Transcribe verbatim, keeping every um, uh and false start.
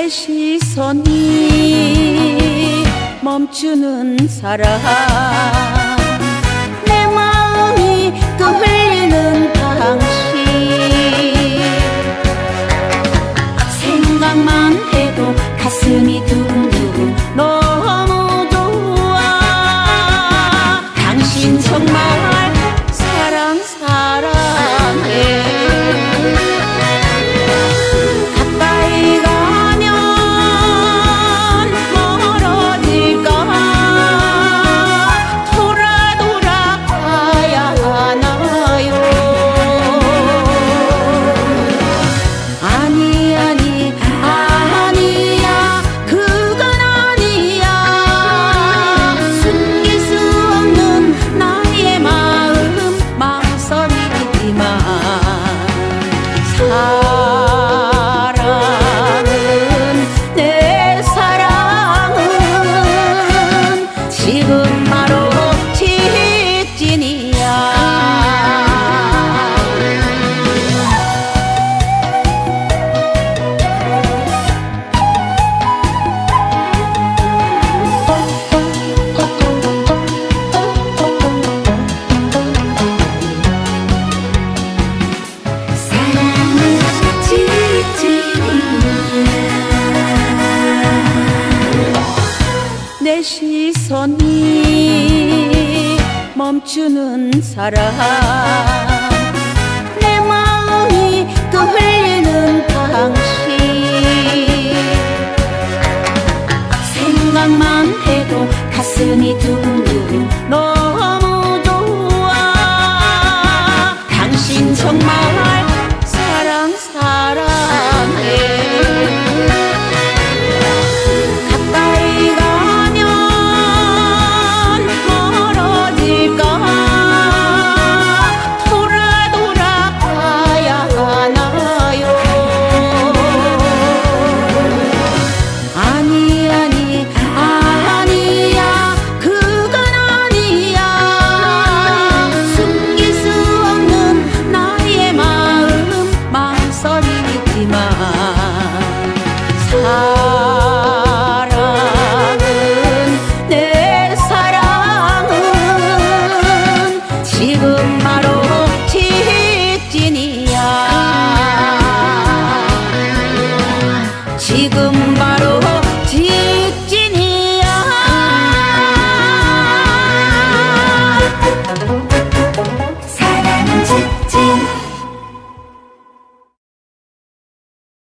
내 시선이 멈추는 사람, 내 마음이 끌리는 당신, 생각만 해도 가슴이 두근두근 너무 좋아. 당신 정말 사랑 사랑해. 가까이 가면 멀어질까, 돌아 돌아 가야 하나요. 아니 아니 아니야, 그건 아니야. 숨길 수 없는 나의 마음, 망설이지만 사랑은, 내 사랑은 지금 바로 직진이야. 사랑은 직진이야. 내 시선이 멈추는 사람, 내 마음이 끌리는 당신, 생각만 해도 가슴이 두근